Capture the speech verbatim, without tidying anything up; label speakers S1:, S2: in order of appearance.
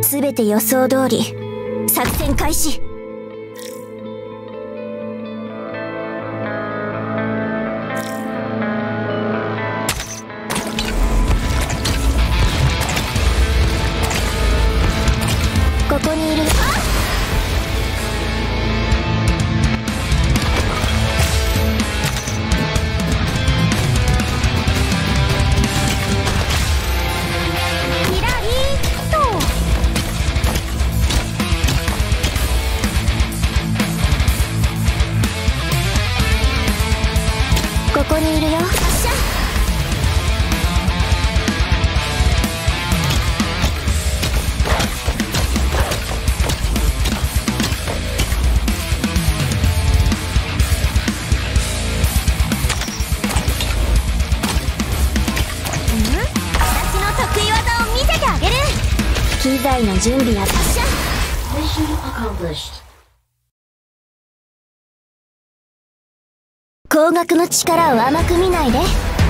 S1: すべて予想通り作戦開始。ここにいる。キラリーとここにいるよ。発射。機材の準備は発射。光学の力を甘く見ないで。